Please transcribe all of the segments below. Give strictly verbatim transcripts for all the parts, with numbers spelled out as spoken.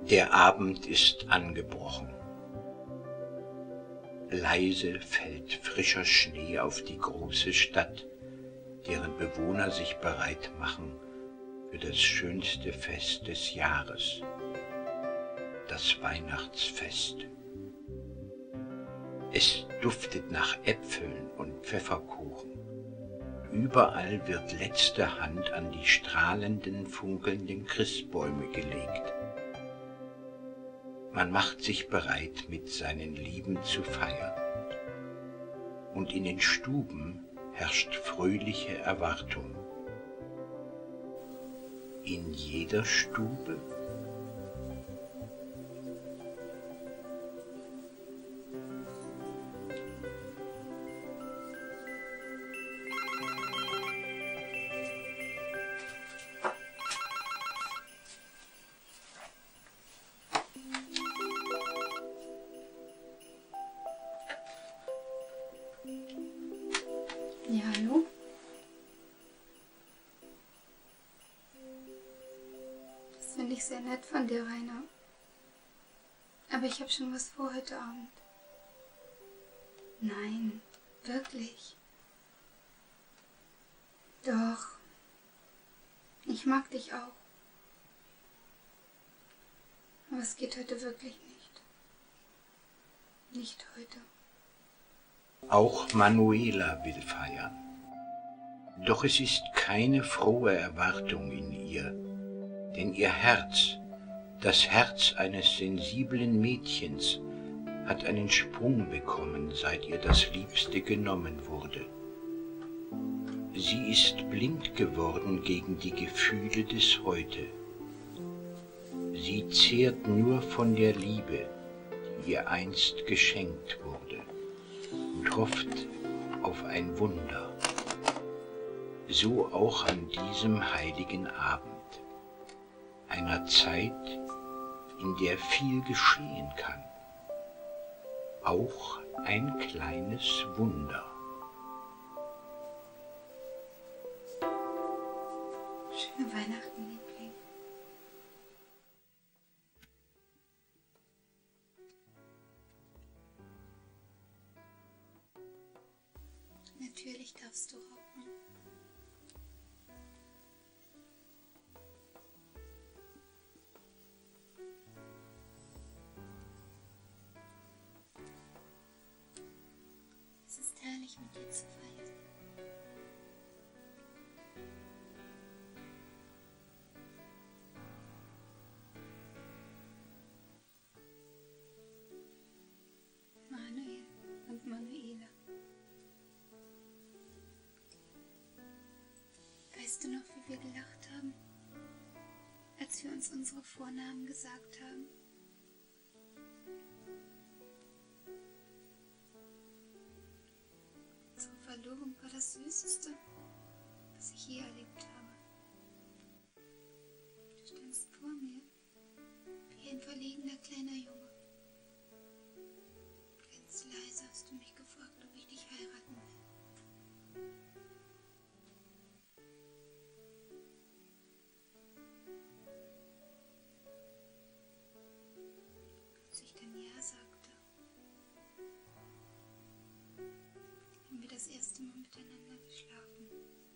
Der Abend ist angebrochen. Leise fällt frischer Schnee auf die große Stadt, deren Bewohner sich bereit machen für das schönste Fest des Jahres, das Weihnachtsfest. Es duftet nach Äpfeln und Pfefferkuchen. Überall wird letzte Hand an die strahlenden, funkelnden Christbäume gelegt. Man macht sich bereit, mit seinen Lieben zu feiern. Und in den Stuben herrscht fröhliche Erwartung. In jeder Stube Ja, hallo? Das finde ich sehr nett von dir, Rainer. Aber ich habe schon was vor heute Abend. Nein, wirklich. Doch. Ich mag dich auch. Aber es geht heute wirklich nicht. Nicht heute. Auch Manuela will feiern. Doch es ist keine frohe Erwartung in ihr, denn ihr Herz, das Herz eines sensiblen Mädchens, hat einen Sprung bekommen, seit ihr das Liebste genommen wurde. Sie ist blind geworden gegen die Gefühle des Heute. Sie zehrt nur von der Liebe, die ihr einst geschenkt wurde, und hofft auf ein Wunder. So auch an diesem heiligen Abend, einer Zeit, in der viel geschehen kann, auch ein kleines Wunder. Schöne Weihnachten, Liebling. Natürlich darfst du rocken. Es ist herrlich, mit dir zu feiern. Manuel und Manuela. Weißt du noch, wie wir gelacht haben, als wir uns unsere Vornamen gesagt haben? Unsere Verlobung war das Süßeste, was ich je erlebt habe. Du standst vor mir, wie ein verlegener kleiner Junge. Ganz leise hast du mich gefragt, ob ich dich heiraten will. Als ich dann Ja sagte, haben wir das erste Mal miteinander geschlafen.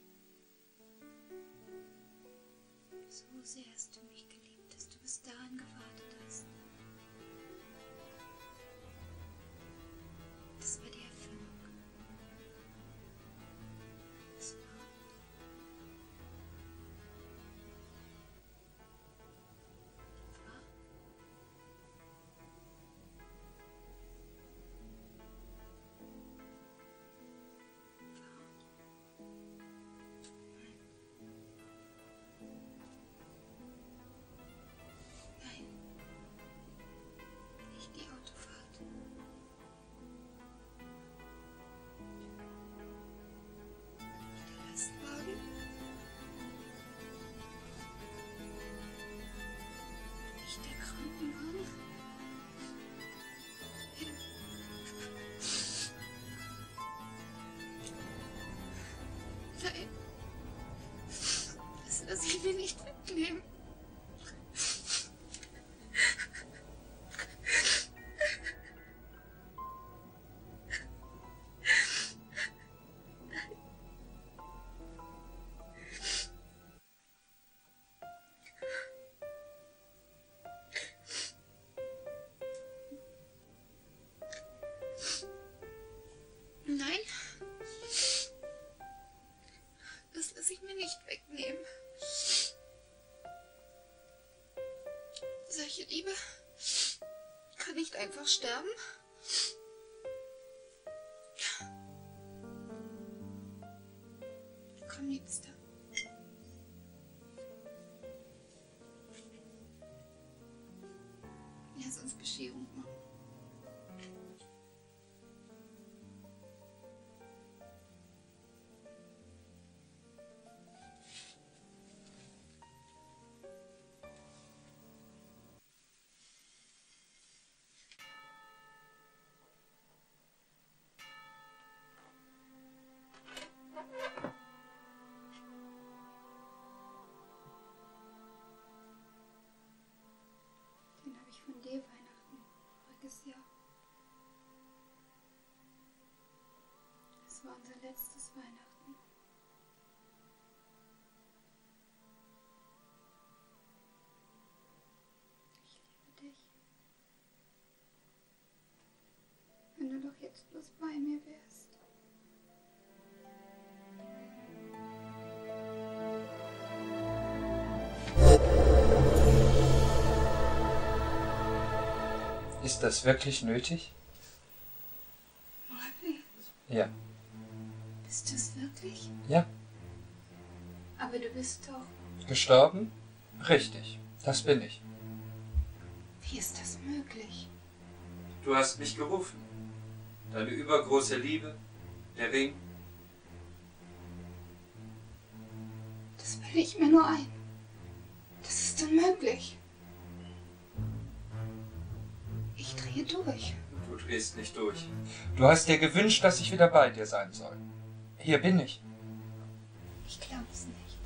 So sehr hast du mich geliebt, dass du bis dahin gewartet hast. Das war die Erfüllung. Das war wahr. Nein. Nein. Liebe kann nicht einfach sterben. Komm, Liebster. Lass uns Bescherung machen. Den habe ich von dir Weihnachten, voriges Jahr. Es war unser letztes Weihnachten. Ich liebe dich. Wenn du doch jetzt bloß bei mir wärst. Ist das wirklich nötig? Marvin, Ja. bist du es wirklich? Ja. Aber du bist doch... Gestorben? Richtig, das bin ich. Wie ist das möglich? Du hast mich gerufen. Deine übergroße Liebe, der Ring. Das bilde ich mir nur ein. Das ist unmöglich. Ich drehe durch. Du drehst nicht durch. Du hast dir gewünscht, dass ich wieder bei dir sein soll. Hier bin ich. Ich glaub's nicht.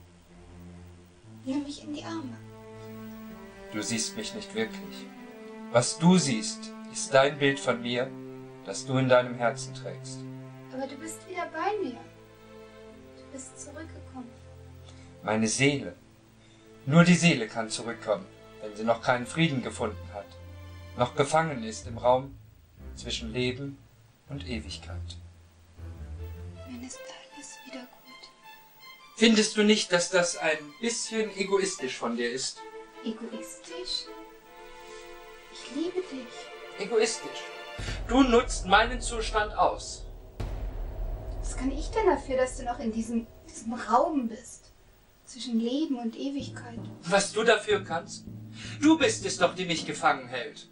Nimm mich in die Arme. Du siehst mich nicht wirklich. Was du siehst, ist dein Bild von mir, das du in deinem Herzen trägst. Aber du bist wieder bei mir. Du bist zurückgekommen. Meine Seele. Nur die Seele kann zurückkommen, wenn sie noch keinen Frieden gefunden hat, noch gefangen ist im Raum zwischen Leben und Ewigkeit. Dann ist alles wieder gut. Findest du nicht, dass das ein bisschen egoistisch von dir ist? Egoistisch? Ich liebe dich. Egoistisch. Du nutzt meinen Zustand aus. Was kann ich denn dafür, dass du noch in diesem, diesem Raum bist? Zwischen Leben und Ewigkeit. Was du dafür kannst? Du bist es doch, die mich gefangen hält.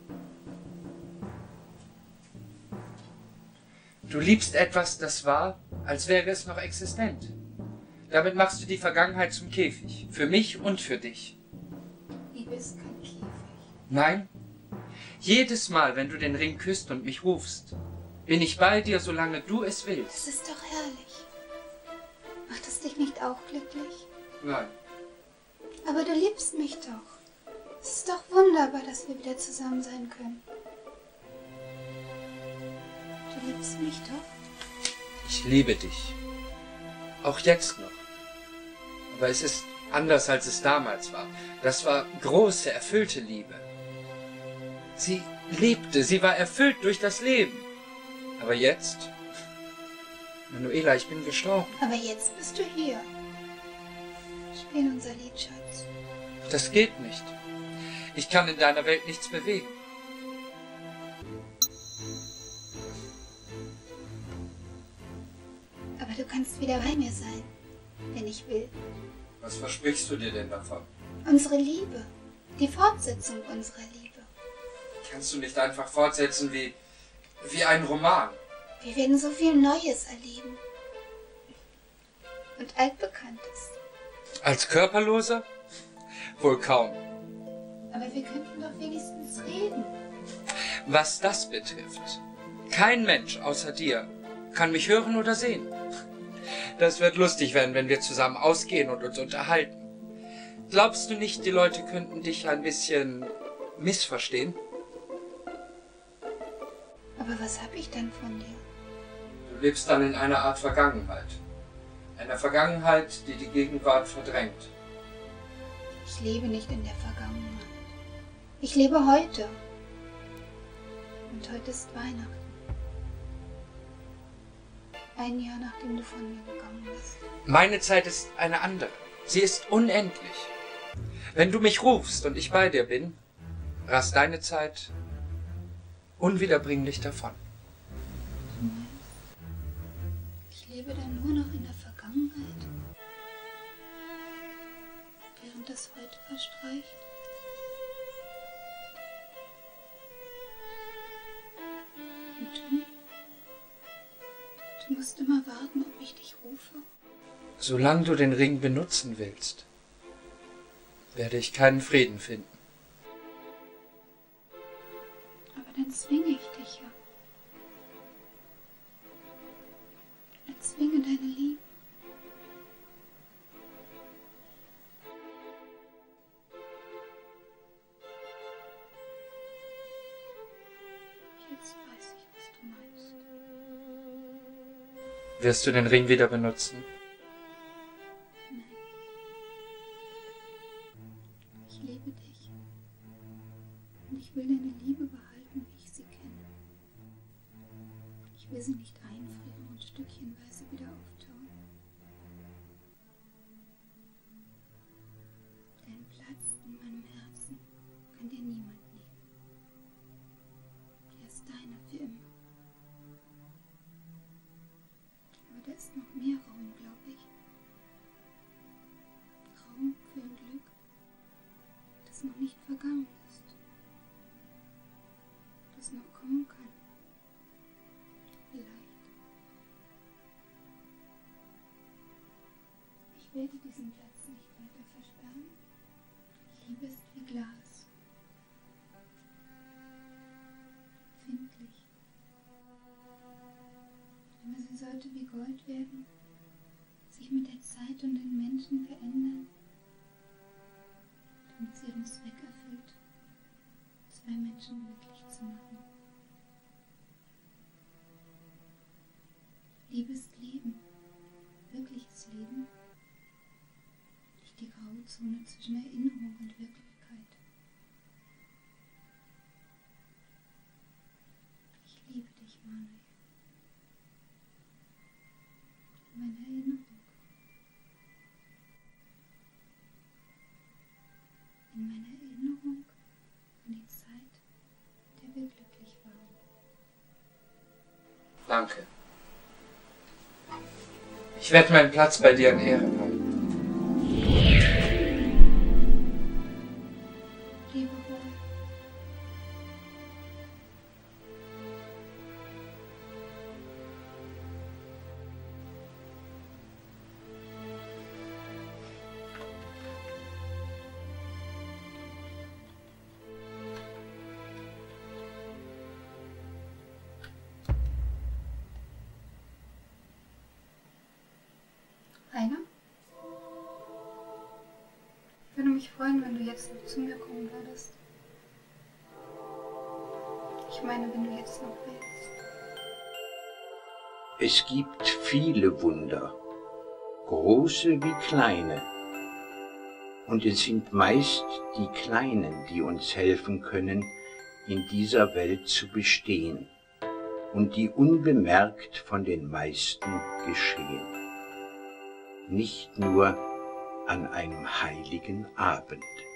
Du liebst etwas, das war, als wäre es noch existent. Damit machst du die Vergangenheit zum Käfig. Für mich und für dich. Liebe ist kein Käfig. Nein. Jedes Mal, wenn du den Ring küsst und mich rufst, bin ich bei dir, solange du es willst. Das ist doch herrlich. Macht es dich nicht auch glücklich? Nein. Aber du liebst mich doch. Es ist doch wunderbar, dass wir wieder zusammen sein können. Du liebst mich doch? Ich liebe dich. Auch jetzt noch. Aber es ist anders, als es damals war. Das war große, erfüllte Liebe. Sie lebte, sie war erfüllt durch das Leben. Aber jetzt... Manuela, ich bin gestorben. Aber jetzt bist du hier. Spiel unser Lied, Schatz. Das geht nicht. Ich kann in deiner Welt nichts bewegen. Aber du kannst wieder bei mir sein, wenn ich will. Was versprichst du dir denn davon? Unsere Liebe. Die Fortsetzung unserer Liebe. Kannst du nicht einfach fortsetzen wie, wie ein Roman? Wir werden so viel Neues erleben. Und Altbekanntes. Als Körperloser? Wohl kaum. Aber wir könnten doch wenigstens reden. Was das betrifft, kein Mensch außer dir kann mich hören oder sehen. Das wird lustig werden, wenn wir zusammen ausgehen und uns unterhalten. Glaubst du nicht, die Leute könnten dich ein bisschen missverstehen? Aber was habe ich dann von dir? Du lebst dann in einer Art Vergangenheit. Einer Vergangenheit, die die Gegenwart verdrängt. Ich lebe nicht in der Vergangenheit. Ich lebe heute. Und heute ist Weihnachten. Ein Jahr, nachdem du von mir gegangen bist. Meine Zeit ist eine andere. Sie ist unendlich. Wenn du mich rufst und ich bei dir bin, rast deine Zeit unwiederbringlich davon. Du meinst, ich lebe dann nur noch in der Vergangenheit, während das Heute verstreicht? Und du? Du musst immer warten, ob ich dich rufe? Solange du den Ring benutzen willst, werde ich keinen Frieden finden. Aber dann zwinge ich dich ja. Erzwinge deine Liebe. Jetzt weiß ich, was du meinst. Wirst du den Ring wieder benutzen? Nein. Ich liebe dich. Und ich will deine Liebe behalten, wie ich sie kenne. Ich will sie nicht einfrieren und stückchenweise wieder auftauen. Deinen Platz in meinem Herzen kann dir niemand nehmen. Er ist deiner für immer. Aber da ist noch mehr Raum, glaube ich. Raum für ein Glück, das noch nicht vergangen ist. Das noch kommen kann. Vielleicht. Ich werde diesen Platz nicht weiter versperren. Liebe ist wie Glas. Empfindlich. Aber sie sollte wie Gold werden, sich mit der Zeit und den Menschen verändern, damit sie ihren Zweck erfüllt, zwei Menschen glücklich zu machen. Liebe ist Leben, wirkliches Leben, nicht die graue Zone zwischen Erinnerung und Wirklichkeit. Ich liebe dich, Manuel. In meiner Erinnerung. In meiner Erinnerung an die Zeit, in der wir glücklich waren. Danke. Ich werde meinen Platz bei dir in Ehren halten. Lebe wohl. Rainer? Ich würde mich freuen, wenn du jetzt noch zu mir kommen würdest. Ich meine, wenn du jetzt noch willst. Es gibt viele Wunder, große wie kleine. Und es sind meist die Kleinen, die uns helfen können, in dieser Welt zu bestehen und die unbemerkt von den meisten geschehen. Nicht nur an einem heiligen Abend.